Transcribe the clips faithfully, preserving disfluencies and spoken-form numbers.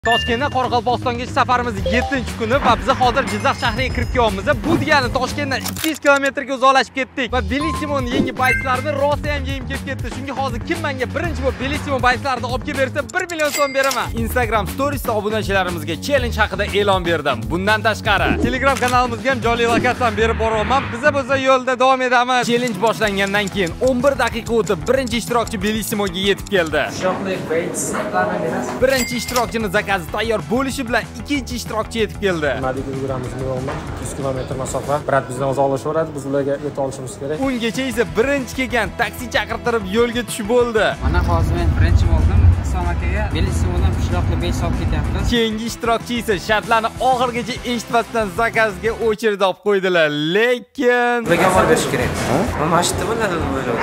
Toshkentdan Qoraqalpog'istonga safarimiz yettinchi kuni va biz hozir Jizzax shahriga kirib kelyapmiz. Bu degani Toshkentdan ikki yuz kilometrga uzoqlashib ketdik va Bellissimo'ni yangi bayslarini rosa ham yeyim kelib ketdi. Shunga hozir kim menga birinchi bo'lib Bellissimo bayslarini olib kelib bersa bir million so'm beraman. Instagram storiesda obunachilarimizga challenge haqida e'lon berdim. Bundan tashqari Telegram kanalimizga ham jonli lokatsiyadan berib boryapman. Biz bo'lsa yo'lda davom etamiz. Challenge boshlangandan keyin o'n bir daqiqa o'tib birinchi ishtirokchi Bellissimoga yetib keldi. Birinchi ishtirokchini tayyor bo'lishi bilan ikkinchi ishtirokchi yetib keldi. Madagaga yuramiz Milandan ikki yuz kilometr masofa. Brat bizdan uzoqlashaveradi, biz ularga yeta olishimiz kerak. Ungacha esa birinchi kelgan taksi chaqirtirib yo'lga tushib bo'ldi. Mana hozir men birinchi bo'ldim. Islom akaga Bellissimodan pishloqli besh soat ketyapmiz. Keyingi ishtirokchi esa shartlarni oxirgacha eshitmasdan zakazga o'chirib olib qo'ydilar. Lekin birga olib berish kerak. Mana shu bo'ladi bo'ladi.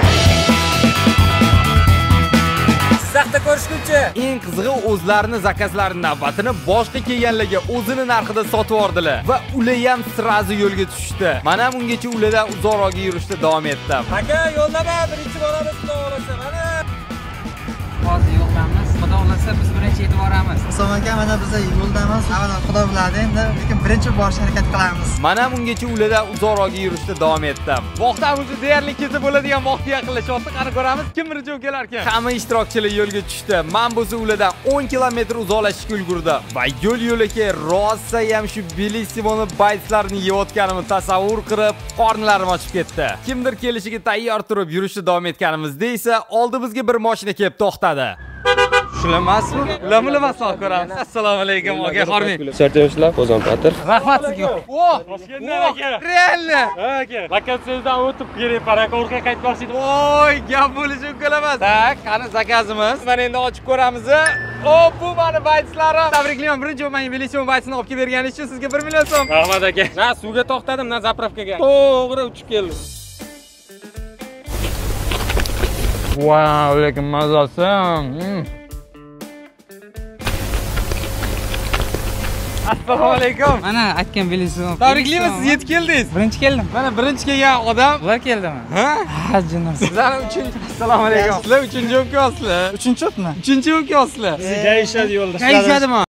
Saxta ko'rishguncha. Eng qizig'i o'zlarini zakazlarining navbatini boshqa kelganlarga o'zini narxida sotib yordilar va ular ham sirazi yo'lga tushdi. Men ham ungacha ulardan uzoqroqga yurishda davom etdim. Aka, yo'ldama, birinchi boramiz, xudo xolasa. Mana hozir yo'ldamiz. Xudo xolasa biz birinchi yetib boramiz. Islom aka, mana biz yo'ldamiz. Avvalo Xudo biladi endi, lekin birinchi borishga harakat qilamiz. Men ham ungacha ulardan uzoqroqga yurishda davom etdim. Vaqtimiz deyarli ketib bo'ladigan vaqtga yaqinlashyapti. Qani ko'ramiz, kim birinchi bo'lib kelar ekan. Hamma ishtirokchilar yo'lga tushdi. Men bo'lsa ulardan o'n kilometr uzoqlashishga ulgurdi va yo'l yo'lakay rosa ham shu Bellissimo'ni bayslarini yeyotganimni tasavvur qilib, qornlarim ochib ketdi. Kimdir kelishiga tayyor turib yurishda davom etganimizda esa oldimizga bir mashina kelib to'xtadi. Shular emasmi? Ularmi emasmi ko'ramiz. Assalomu alaykum, aka, xorming. Sertiyoshlar, Qozon Patir. Rahmat sizga. O, Toshkentdan aka. Realni. Ha aka. Lokatsiyadan o'tib kerak, paraka orqaga qaytmoqchi edim. Voy, gap bo'lishi mumkin emas. Tak, qani zakazimiz. Mana endi ochib ko'ramiz. O, bu meni baytlarim. Tabriklayman, birinchi bo'lgan Bellissimo baytini olib kelib berganingiz uchun sizga bir million so'm. Rahmat aka. Na suvga to'xtadim, na zapravkaga. To'g'ri uchib keldim. Wow, lekin mazasi. Assalomu alaykum. Mana aytgan Bellissimo. Tabriklayman, siz yetib keldingiz. Birinchi keldim. Mana birinchi kelgan odam Ular keldimi? Ha? Ha, jinim. Sizlar uchinchi. Assalomu alaykum. Sizlar uchinchi o'pkasizlar. Uchinchi o'pmi? Uchinchi o'pkasizlar. Sizga ishadi yo'lda. Qayishadimi?